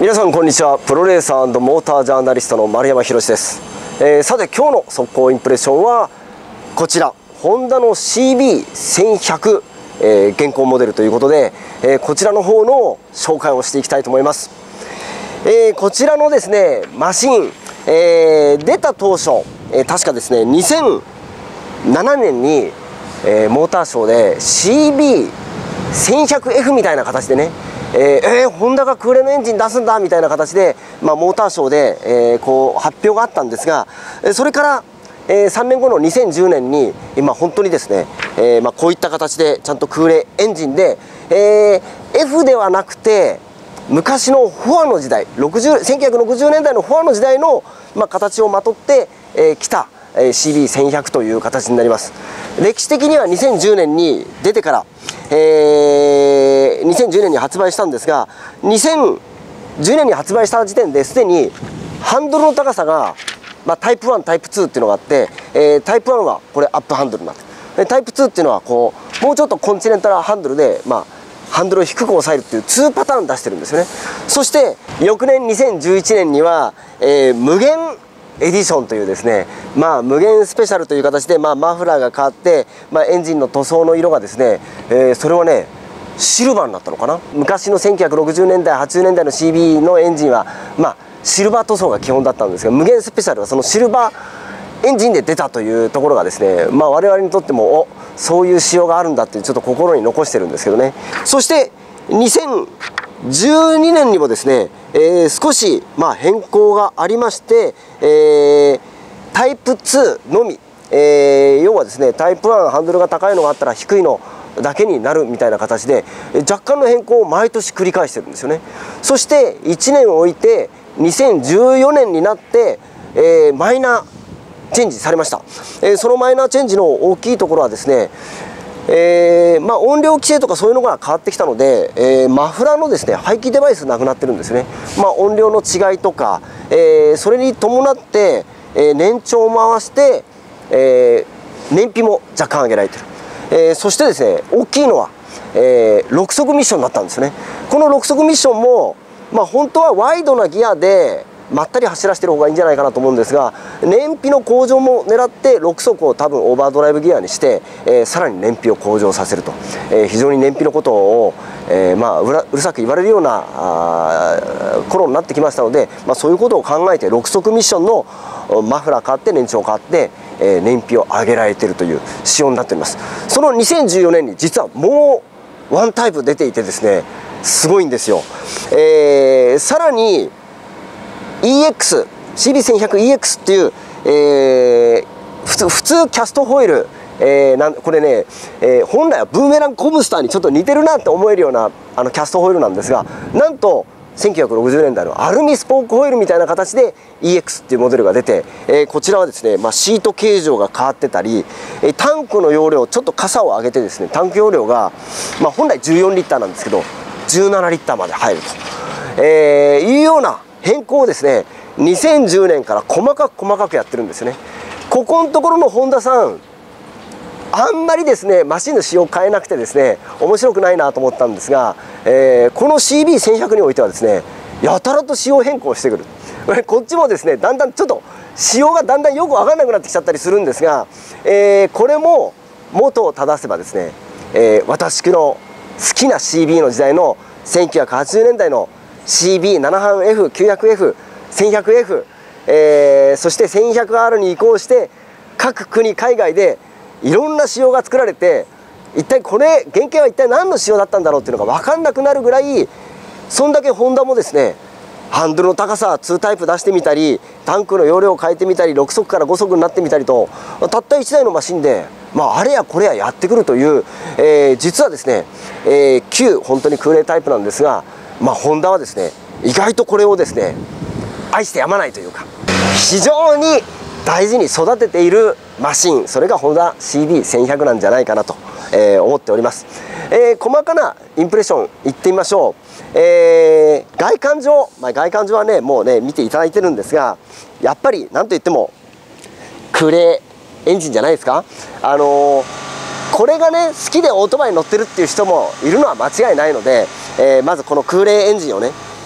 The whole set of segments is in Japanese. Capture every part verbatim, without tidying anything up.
皆さんこんにちは。プロレーサー&モータージャーナリストの丸山宏です。えー、さて今日の速攻インプレッションはこちら、ホンダの シービーせんひゃく、えー、現行モデルということで、えー、こちらの方の紹介をしていきたいと思います。えー、こちらのですねマシン、えー、出た当初、えー、確かですねにせんななねんに、えー、モーターショーで シービーせんひゃくエフ みたいな形でね、えー、えー、ホンダが空冷のエンジン出すんだみたいな形で、まあ、モーターショーで、えー、こう発表があったんですが、それから、えー、さんねんごのにせんじゅうねんに今本当にですね、えーまあ、こういった形でちゃんと空冷エンジンで、えー、エフ ではなくて昔のフォアの時代せんきゅうひゃくろくじゅうねんだいのフォアの時代の、まあ、形をまとってき、えー、た シービーせんひゃく という形になります。歴史的にはにせんじゅうねんに出てから、えー、にせんじゅうねんに発売したんですが、にせんじゅうねんに発売した時点ですでにハンドルの高さが、まあ、タイプワンタイプツーっていうのがあって、えー、タイプワンはこれアップハンドルになって、タイプツーっていうのはこうもうちょっとコンチネンタルハンドルで、まあ、ハンドルを低く押さえるっていうにパターン出してるんですよね。そして翌年にせんじゅういちねんには、えー、無限エディションというですね、まあ、無限スペシャルという形で、まあ、マフラーが変わって、まあ、エンジンの塗装の色がですね、えー、それはねシルバーになったのかな。昔のせんきゅうひゃくろくじゅうねんだいはちじゅうねんだいの シービー のエンジンは、まあ、シルバー塗装が基本だったんですが、無限スペシャルはそのシルバーエンジンで出たというところがですね、まあ、我々にとってもおそういう仕様があるんだっていうちょっと心に残してるんですけどね。そしてにせんじゅうにねんにもですね、えー、少しまあ変更がありまして、えー、タイプツーのみ、えー、要はですねタイプワンハンドルが高いのがあったら低いのだけになるみたいな形で若干の変更を毎年繰り返してるんですよね。そしていちねん置いてにせんじゅうよねんになって、えー、マイナーチェンジされました。えー、そのマイナーチェンジの大きいところはですね、えーまあ、音量規制とかそういうのが変わってきたので、えー、マフラーのですね排気デバイスなくなってるんですね。まあ、音量の違いとか、えー、それに伴って、えー、年長を回して、えー、燃費も若干上げられてる。えー、そしてですね大きいのは、えー、ろく速ミッションになったんですね。このろく速ミッションも、まあ、本当はワイドなギアでまったり走らせてる方がいいんじゃないかなと思うんですが、燃費の向上も狙ってろく速を多分オーバードライブギアにして、えー、さらに燃費を向上させると、えー、非常に燃費のことを、えーまあ、う, らうるさく言われるようなあ頃になってきましたので、まあ、そういうことを考えてろく速ミッションのマフラー変わって年長変わって、えー、燃費を上げられているという仕様になっております。そのにせんじゅうよねんに実はもうワンタイプ出ていてですねすごいんですよ。えー、さらにイーエックス、シービーせんひゃくイーエックス っていう、えー、普通、普通キャストホイール、えー、なんこれね、えー、本来はブーメランコブスターにちょっと似てるなって思えるようなあのキャストホイールなんですが、なんとせんきゅうひゃくろくじゅうねんだいのアルミスポークホイールみたいな形で イーエックス っていうモデルが出て、えー、こちらはですね、まあ、シート形状が変わってたり、えー、タンクの容量ちょっと傘を上げてですねタンク容量が、まあ、本来じゅうよんリッターなんですけどじゅうななリッターまで入ると、えー、いうような変更をですねにせんじゅうねんから細かく細かくやってるんですよね。ここのところのホンダさんあんまりですねマシンの仕様を変えなくてですね面白くないなと思ったんですが、えー、この シービーせんひゃく においてはですねやたらと仕様変更してくる。こっちもですねだんだんちょっと仕様がだんだんよく分かんなくなってきちゃったりするんですが、えー、これも元を正せばですね、えー、私の好きな シービー の時代のせんきゅうひゃくはちじゅうねんだいの シービーななはんエフきゅうひゃくエフせんひゃくエフ、えー、そして せんひゃくアール に移行して各国海外でいろんな仕様が作られて、一体これ原型は一体何の仕様だったんだろうっていうのが分かんなくなるぐらい、そんだけホンダもですねハンドルの高さにタイプ出してみたりタンクの容量を変えてみたりろく速からご速になってみたりとたったいちだいのマシンで、まあ、あれやこれややってくるという、えー、実はですね、えー、旧本当に空冷タイプなんですが、まあ、ホンダはですね意外とこれをですね愛してやまないというか非常に大事に育てているマシン、それがホンダ シービーせんひゃく なんじゃないかなと、えー、思っております。えー、細かなインプレッションいってみましょう。えー、外観上、まあ、外観上はねもうね見ていただいてるんですが、やっぱり何といっても空冷エンジンじゃないですか。あのー、これがね好きでオートバイに乗ってるっていう人もいるのは間違いないので、えー、まずこの空冷エンジンをね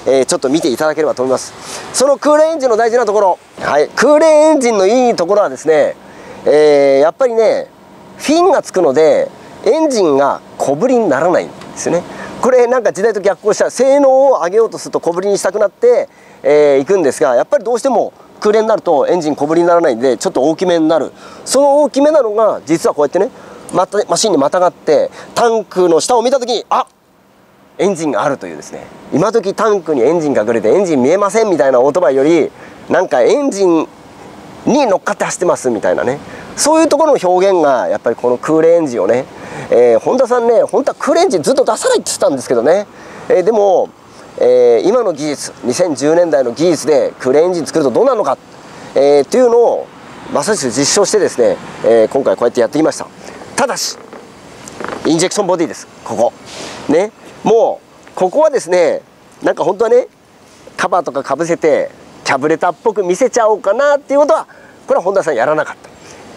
えー、ちょっと見ていただければと思います。その空冷エンジンの大事なところ、はい、空冷エンジンのいいところはですね、えー、やっぱりねフィンがつくのでエンジンが小ぶりにならないんですよね。これなんか時代と逆行した性能を上げようとすると小ぶりにしたくなってい、えー、くんですが、やっぱりどうしても空冷になるとエンジン小ぶりにならないんでちょっと大きめになる。その大きめなのが実はこうやってねまたマシンにまたがってタンクの下を見た時にあっエンジンがあるというですね、今時タンクにエンジンが隠れてエンジン見えませんみたいなオートバイよりなんかエンジンに乗っかって走ってますみたいなね、そういうところの表現がやっぱりこの空冷エンジンをね、えー、ホンダさんね本当は空冷エンジンずっと出さないって言ってたんですけどね、えー、でも、えー、今の技術にせんじゅうねんだいの技術で空冷エンジン作るとどうなるのか、えー、っていうのをまさしく実証してですね、えー、今回こうやってやってきました。ただしインジェクションボディです。ここね、もうここはですねなんか本当はねカバーとかかぶせてキャブレターっぽく見せちゃおうかなっていうことはこれはホンダさんやらなかった。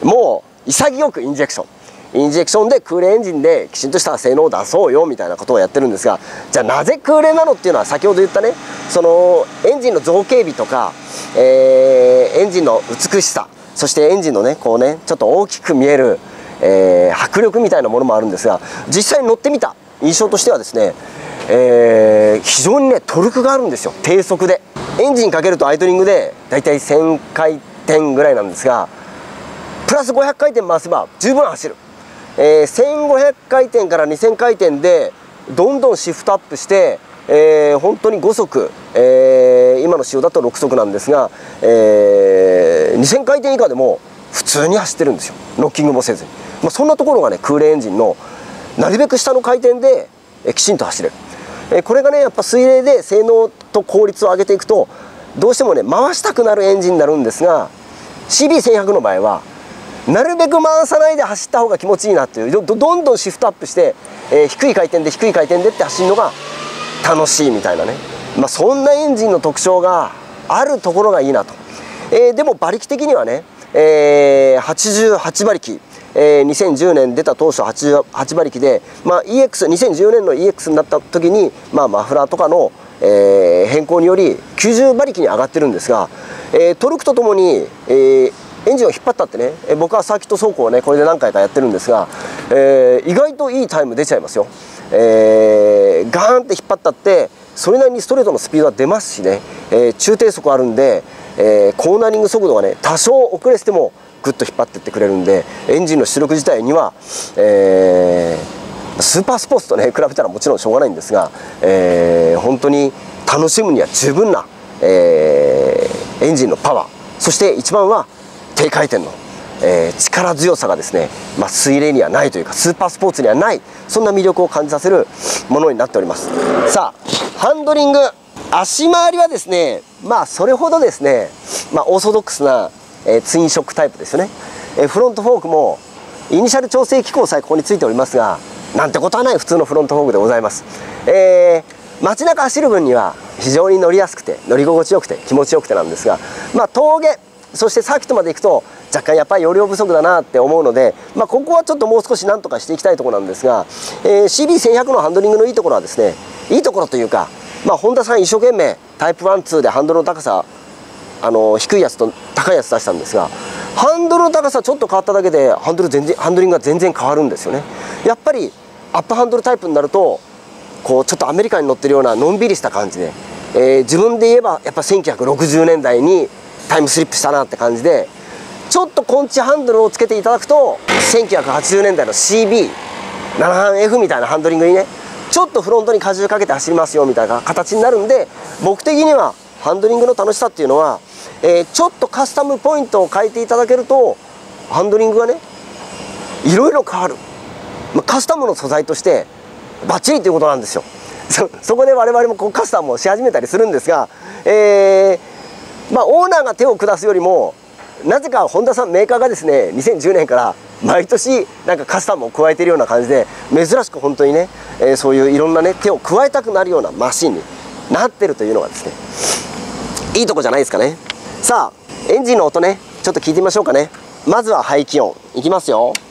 もう潔くインジェクションインジェクションで空冷エンジンできちんとした性能を出そうよみたいなことをやってるんですが、じゃあなぜ空冷なのっていうのは先ほど言ったねそのエンジンの造形美とか、えー、エンジンの美しさ、そしてエンジンのねこうねちょっと大きく見える、えー、迫力みたいなものもあるんですが、実際に乗ってみた印象としてはですね、えー、非常にねトルクがあるんですよ。低速でエンジンかけるとアイドリングでだいたいせんかいてんぐらいなんですが、プラスごひゃくかいてん回せば十分走る、えー、せんごひゃくかいてんからにせんかいてんでどんどんシフトアップして、えー、本当にごそく、えー、今の仕様だとろくそくなんですが、えー、にせんかいてん以下でも普通に走ってるんですよ、ノッキングもせずに。まあ、そんなところがね空冷エンジンのなるべく下の回転でえきちんと走れる、えこれがねやっぱ水冷で性能と効率を上げていくとどうしてもね回したくなるエンジンになるんですが、 シービーせんひゃく の場合はなるべく回さないで走った方が気持ちいいなっていう、 ど, どんどんシフトアップして、えー、低い回転で低い回転でって走るのが楽しいみたいなね、まあ、そんなエンジンの特徴があるところがいいなと。えー、でも馬力的にはね、えー、はちじゅうはちばりき、えー、にせんじゅうねん出た当初はちじゅうはちばりきで、まあ、イーエックスにせんじゅうねんの イーエックス になった時に、まあ、マフラーとかの、えー、変更によりきゅうじゅうばりきに上がってるんですが、えー、トルクとともに、えー、エンジンを引っ張ったってね、えー、僕はサーキット走行をねこれで何回かやってるんですが、えー、意外といいタイム出ちゃいますよ。えー、ガーンって引っ張ったってそれなりにストレートのスピードは出ますしね、えー、中低速あるんで、えー、コーナリング速度がね多少遅れててもグッと引っ張ってってくれるんで、エンジンの出力自体には、えー、スーパースポーツとね比べたらもちろんしょうがないんですが、えー、本当に楽しむには十分な、えー、エンジンのパワー、そして一番は低回転の、えー、力強さがですね、まあ、水冷にはないというかスーパースポーツにはない、そんな魅力を感じさせるものになっております。さあハンドリング、足回りはですねまあそれほどですね、まあ、オーソドックスなえー、ツインショックタイプですよね。えー、フロントフォークもイニシャル調整機構さえここについておりますが、なんてことはない普通のフロントフォークでございます。えー、街中走る分には非常に乗りやすくて乗り心地よくて気持ちよくてなんですが、まあ、峠そしてサーキットまで行くと若干やっぱり容量不足だなって思うので、まあ、ここはちょっともう少しなんとかしていきたいところなんですが、えー、シービーせんひゃく のハンドリングのいいところはですね、いいところというか、まあ、ホンダさん一生懸命タイプワンツーでハンドルの高さあの低いやつと高いやつ出したんですが、ハンドルの高さちょっと変わっただけでハンドル全然ハンドリングが全然変わるんですよね。やっぱりアップハンドルタイプになるとこうちょっとアメリカに乗ってるようなのんびりした感じで、えー、自分で言えばやっぱせんきゅうひゃくろくじゅうねんだいにタイムスリップしたなって感じで、ちょっとコンチハンドルをつけていただくとせんきゅうひゃくはちじゅうねんだいの シービーなな 班 エフ みたいなハンドリングにねちょっとフロントに荷重かけて走りますよみたいな形になるんで、僕的にはハンドリングの楽しさっていうのは、えー、ちょっとカスタムポイントを変えていただけるとハンドリングがねいろいろ変わる、まあ、カスタムの素材としてバッチリということなんですよ。そ, そこで我々もこうカスタムをし始めたりするんですが、えーまあ、オーナーが手を下すよりもなぜかホンダさんメーカーがですねにせんじゅうねんから毎年なんかカスタムを加えているような感じで、珍しく本当にね、えー、そういういろんなね手を加えたくなるようなマシンになってるというのがですねいいとこじゃないですかね。さあエンジンの音ねちょっと聞いてみましょうかね。まずは排気音いきますよ。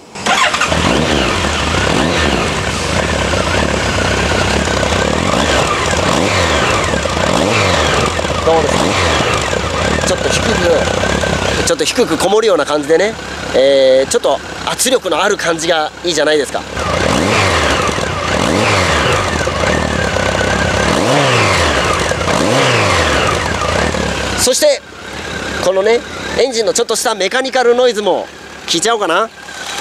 と低くこもるような感じでね、えー、ちょっと圧力のある感じがいいじゃないですか。そしてこのねエンジンのちょっとしたメカニカルノイズも聞いちゃおうかな。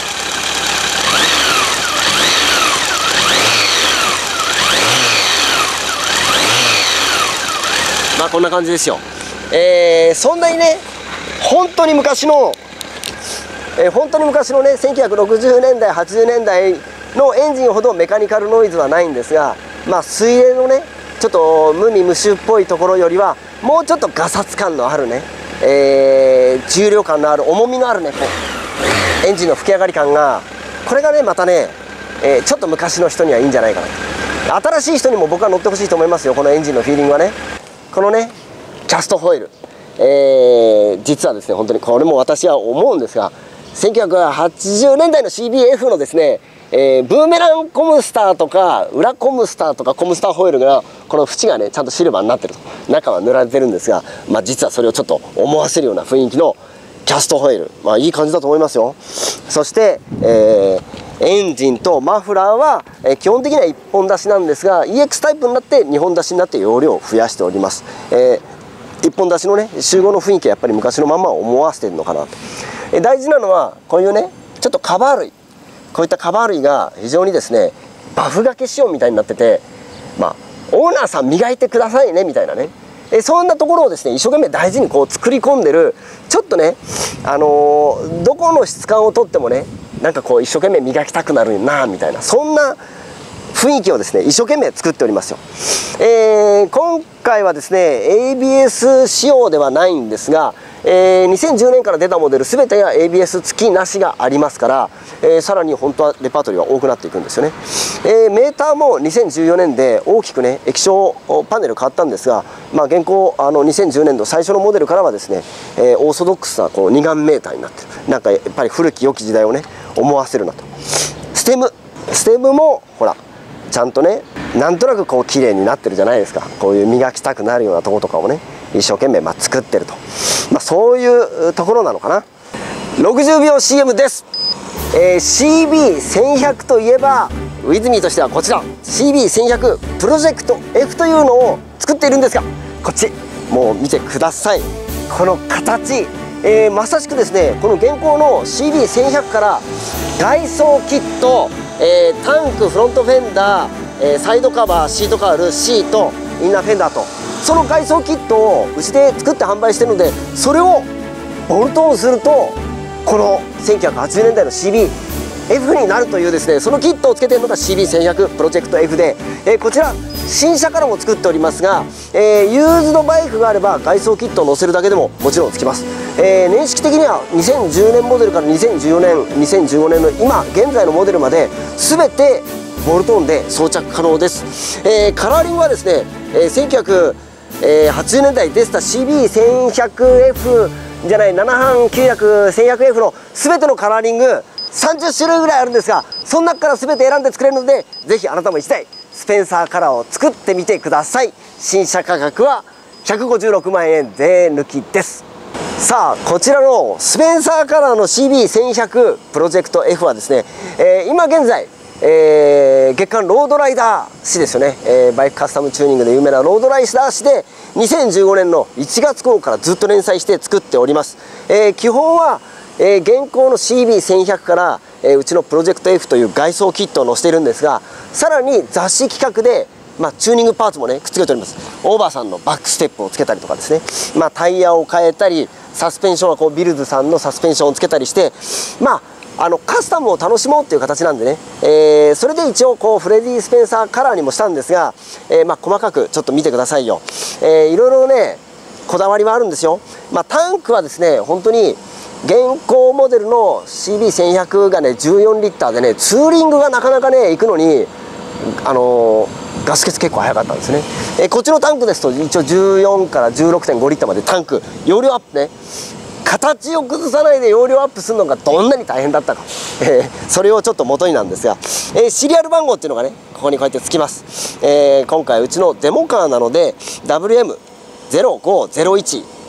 まあこんな感じですよ。えー、そんなにね本当に昔の、えー、本当に昔のねせんきゅうひゃくろくじゅうねんだいはちじゅうねんだいのエンジンほどメカニカルノイズはないんですが、まあ水泳のねちょっと無味無臭っぽいところよりはもうちょっとガサツ感のあるね、えー、重量感のある重みのあるねこうエンジンの吹き上がり感が、これがねまたね、えー、ちょっと昔の人にはいいんじゃないかなと。新しい人にも僕は乗ってほしいと思いますよ、このエンジンのフィーリングはね。このねキャストホイール、えー、実はですね本当にこれも私は思うんですが、せんきゅうひゃくはちじゅうねんだいの シービーエフ のですね、えー、ブーメランコムスターとか裏コムスターとかコムスターホイールがこの縁がねちゃんとシルバーになってると、中は塗られてるんですが、まあ、実はそれをちょっと思わせるような雰囲気のキャストホイール、まあいい感じだと思いますよ。そして、えー、エンジンとマフラーは、えー、基本的にはいっぽん出しなんですが イーエックス タイプになってにほん出しになって容量を増やしております。えー、いっぽん出しのね集合の雰囲気はやっぱり昔のまま思わせてるのかなと。えー、大事なのはこういうねちょっとカバー類、こういったカバー類が非常にですねバフ掛け仕様みたいになってて、まあオーナーさん磨いてくださいねみたいなね、えそんなところをですね一生懸命大事にこう作り込んでる、ちょっとねあのー、どこの質感をとってもねなんかこう一生懸命磨きたくなるなみたいな、そんな雰囲気をですね一生懸命作っておりますよ。えー、今回はですね エービーエス 仕様ではないんですが、えー、にせんじゅうねんから出たモデル全てが エービーエス 付きなしがありますから、えー、さらに本当はレパートリーは多くなっていくんですよね。えー、メーターもにせんじゅうよねんで大きくね液晶パネル変わったんですが、まあ、現行あのにせんじゅうねんど最初のモデルからはですね、えー、オーソドックスなこう二眼メーターになってる、なんかやっぱり古き良き時代をね思わせるなと。ステムステムもほらちゃんとねなんとなくこう綺麗になってるじゃないですか。こういう磨きたくなるようなとことかをね一生懸命まあ作ってると、まあ、そういうところなのかな。ろくじゅうびょう シーエム です。えー、シービーせんひゃく といえばウィズミーとしてはこちら シービーせんひゃく プロジェクト F というのを作っているんですが、こっちもう見てください。この形、えー、まさしくですねこの現行の シービーせんひゃく から外装キット、えー、タンクフロントフェンダー、えー、サイドカバーシートカールシートインナーフェンダーと、その外装キットをうちで作って販売してるので、それをボルトオンするとこのせんきゅうひゃくはちじゅうねんだいの シービーエフ になるというですね、そのキットをつけているのが シービーせんひゃく プロジェクト F で、えー、こちら新車からも作っておりますが、えー、ユーズドバイクがあれば外装キットを載せるだけでももちろんつきます。えー、年式的にはにせんじゅうねんモデルからにせんじゅうよねんにせんじゅうごねんの今現在のモデルまで全てボルトオンで装着可能です。えー、カラーリングはですね、えー、せんきゅうひゃくはちじゅうねんだい出てた シービーせんひゃくエフ じゃないななはんきゅうひゃく せんひゃくエフ の全てのカラーリングさんじゅっしゅるいぐらいあるんですが、その中から全て選んで作れるので、ぜひあなたもいちだいスペンサーカラーを作ってみてください。新車価格はひゃくごじゅうろくまんえん税抜きです。さあこちらのスペンサーカラーの シービーせんひゃく プロジェクト F はですね、えー、今現在、えー、月間ロードライダー誌ですよね、えー、バイクカスタムチューニングで有名なロードライダー誌でにせんじゅうごねんのいちがつ頃からずっと連載して作っております。えー、基本はえー、現行の シービーせんひゃく から、えー、うちのプロジェクト F という外装キットを載せているんですが、さらに雑誌企画で、まあ、チューニングパーツもねくっつけております。オーバーさんのバックステップをつけたりとかですね、まあ、タイヤを変えたりサスペンションはこうビルズさんのサスペンションをつけたりして、まああのカスタムを楽しもうっていう形なんでね、えー、それで一応こうフレディ・スペンサーカラーにもしたんですが、えー、まあ細かくちょっと見てくださいよ。えー、いろいろねこだわりはあるんですよ。まあ、タンクはですね本当に現行モデルの シービーせんひゃく がねじゅうよんリッターでねツーリングがなかなかね行くのにあのー、ガス欠結構早かったんですね。えー、こっちのタンクですと一応じゅうよんからじゅうろくてんごリッターまでタンク容量アップね、形を崩さないで容量アップするのがどんなに大変だったか、えー、それをちょっと元になんですが、えー、シリアル番号っていうのがねここにこうやってつきます。えー、今回うちのデモカーなので ダブリューエムゼロごゼロいち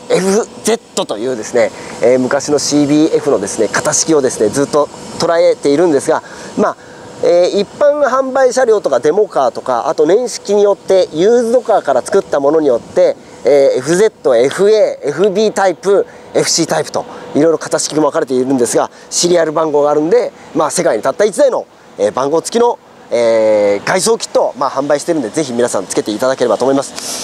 エフゼット というですね、えー、昔の シービーエフ のですね型式をですねずっと捉えているんですが、まあえー、一般販売車両とかデモカーとか、あと年式によってユーズドカーから作ったものによって、えー、エフゼット、エフエー、エフビー タイプ、エフシー タイプといろいろ型式も分かれているんですが、シリアル番号があるんで、まあ、世界にたったいちだいの、えー、番号付きの、えー、外装キットを、まあ、販売しているんで、ぜひ皆さんつけていただければと思います。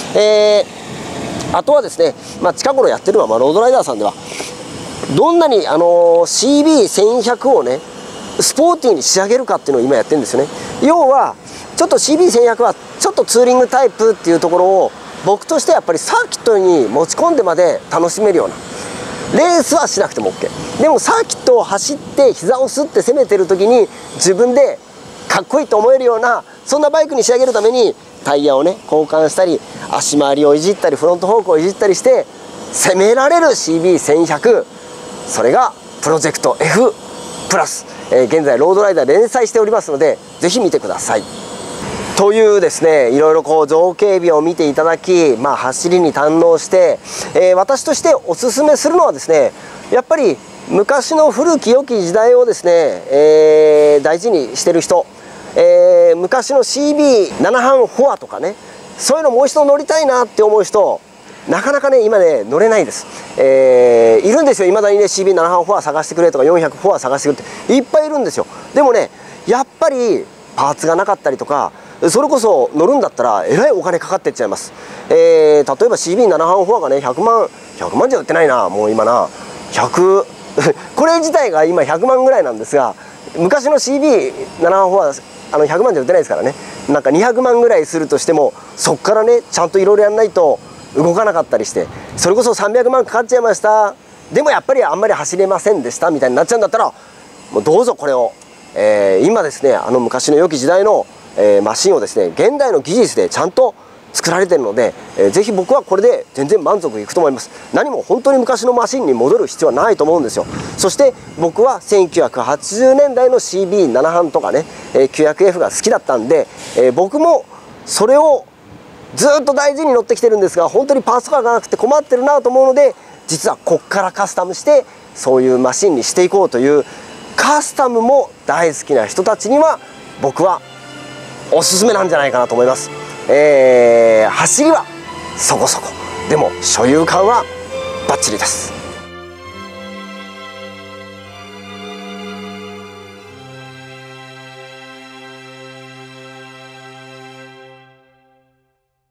えー、あとはですね、まあ、近頃やってるのは、まあ、ロードライダーさんではどんなに、あのー、シービーせんひゃく をねスポーティーに仕上げるかっていうのを今やってるんですよね。要はちょっと シービーせんひゃく はちょっとツーリングタイプっていうところを僕としてはやっぱりサーキットに持ち込んでまで楽しめるような、レースはしなくても OK、 でもサーキットを走って膝をすって攻めてる時に自分でかっこいいと思えるような、そんなバイクに仕上げるためにタイヤをね交換したり、足回りをいじったり、フロントフォークをいじったりして攻められる シービーせんひゃく、それがプロジェクト F プラス、えー、現在ロードライダー連載しておりますので、ぜひ見てください。というですね、いろいろこう造形美を見ていただき、まあ、走りに堪能して、えー、私としておすすめするのはですね、やっぱり昔の古き良き時代をですね、えー、大事にしてる人、えー、昔の シービーなな 班フォアとかね、そういうのもう一度乗りたいなって思う人、なかなかね今ね乗れないです、えー、いるんですよ、いまだにね シービーなな 班フォア探してくれとかよんひゃくフォア探してくれっていっぱいいるんですよ。でもねやっぱりパーツがなかったりとか、それこそ乗るんだったらえらいお金かかってっちゃいます。えー、例えば シービーなな 班フォアがねひゃくまんひゃくまんじゃ売ってないな、もう今なひゃくこれ自体が今ひゃくまんぐらいなんですが、昔の シービーなな 班フォアあのひゃくまんじゃ売ってないですからね。なんかにひゃくまんぐらいするとしても、そっからねちゃんといろいろやんないと動かなかったりして、それこそさんびゃくまんかかっちゃいました、でもやっぱりあんまり走れませんでしたみたいになっちゃうんだったら、もうどうぞこれを、えー、今ですねあの昔の良き時代の、えー、マシンをですね現代の技術でちゃんと作られてるので、えー、ぜひ僕はこれで全然満足いくと思います。何も本当に昔のマシンに戻る必要はないと思うんですよ。そして僕はせんきゅうひゃくはちじゅうねんだいの シービーなな 班とかね、えー、きゅうひゃくエフ が好きだったんで、えー、僕もそれをずっと大事に乗ってきてるんですが、本当にパーツとかがなくて困ってるなと思うので、実はこっからカスタムしてそういうマシンにしていこうという、カスタムも大好きな人たちには僕はおすすめなんじゃないかなと思います。えー、走りはそこそこ、でも所有感はバッチリです。